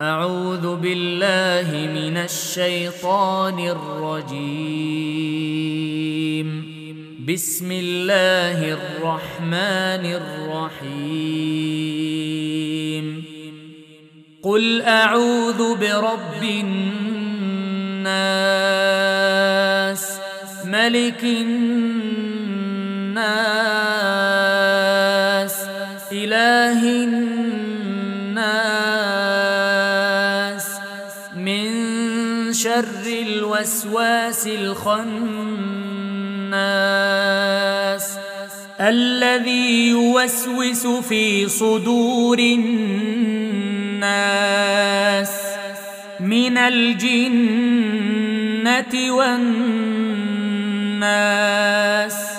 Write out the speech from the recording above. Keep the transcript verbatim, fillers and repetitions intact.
أعوذ بالله من الشيطان الرجيم. بسم الله الرحمن الرحيم. قل أعوذ برب الناس، ملك الناس، إله الناس، من شر الوسواس الخناس الذي يوسوس في صدور الناس من الجنة والناس.